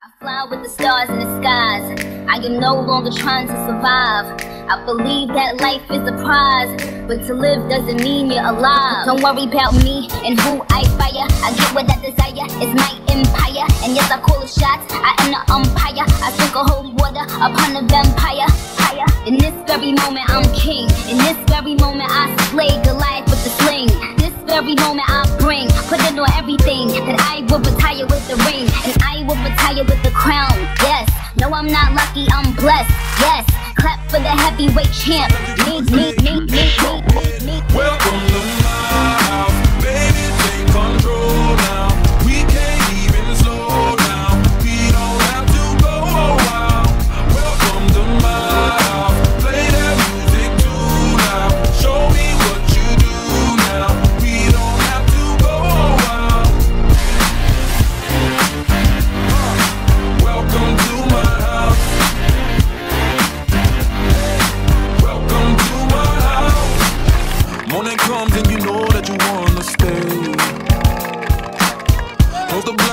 Fly with the stars in the skies. I am no longer trying to survive. I believe that life is a prize, but to live doesn't mean you're alive. Don't worry about me and who I fire. I get what I desire, it's my empire. And yes, I call the shots, I am the umpire. I sprinkle holy water upon the vampire. In this very moment I'm king. In this very moment I slay Goliath with the sling. This very moment I put it on everything. That I will retire with the ring, and I will retire with the crown. Yes, no I'm not lucky, I'm blessed. Yes, clap for the heavyweight champ. Welcome to my house, baby, take control now. We can't even slow down. We don't have to go wild. Welcome to my house, play that music too loud. Show me what you do now. We don't have to go wild. Welcome to my house. Welcome to my house. Morning comes and you know that you wanna stay. Close the